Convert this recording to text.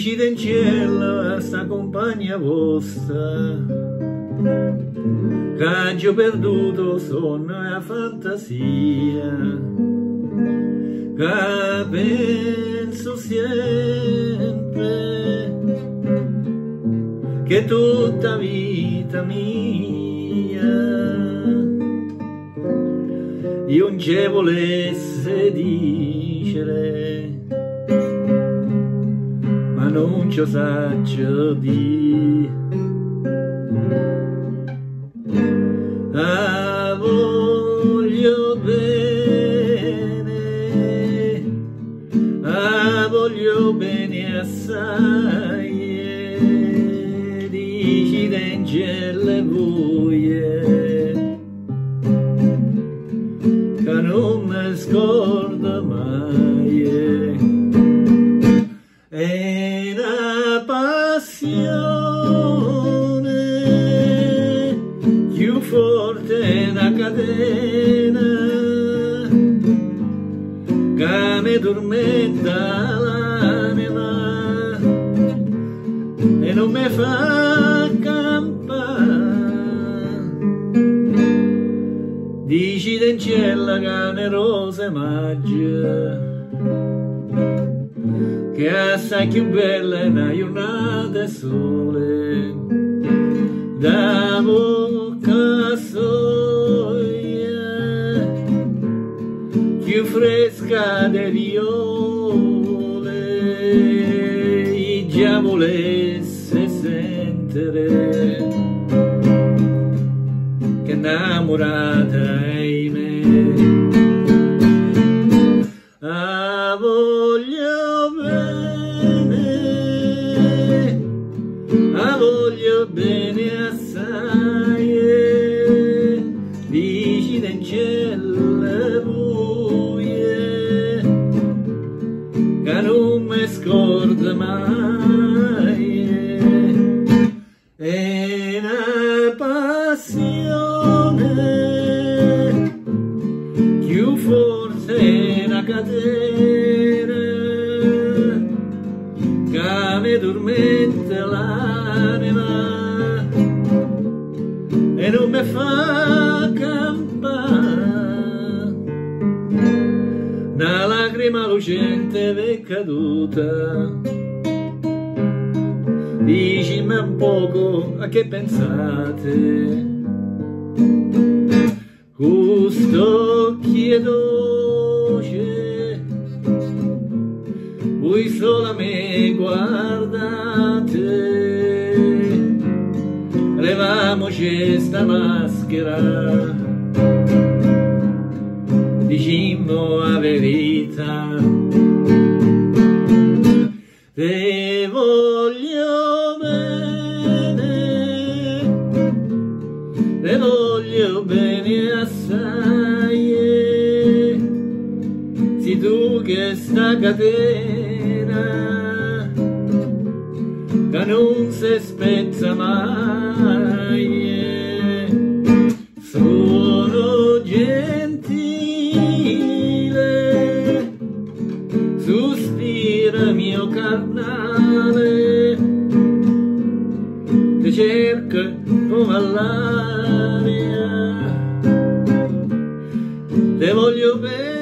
dici in cielo a sta compagna vostra, che ho perduto sonno e la fantasia, che penso sempre che tutta vita mia io non ci volesse dicere, ma non ci saggio di. Voglio bene assai, dici d'angelle buie, che non mi scordo mai. È una passione più forte da catena, che mi tormenta l'anima e non mi fa campare. Dici in cielo che rose magia, che assai più bella è una giornata e sole, da bocca soia più fresca delle viole, già volesse sentire che innamorata è me. Voglio bene assai, dici in cielo buie, che non mi scordo mai. È una passione più forte una catena, che mi tormenta l'anima e non mi fa campare. Una lacrima lucente è caduta, dicimi un poco a che pensate, quest'occhio dolce voi sola me guardate, levamoci sta maschera, dicimmo la verità. Te voglio bene assai, si tu che sta catena che non si spezza mai. Sono gentile, sospira mio carnale, ti cerca come all'aria, te voglio bene.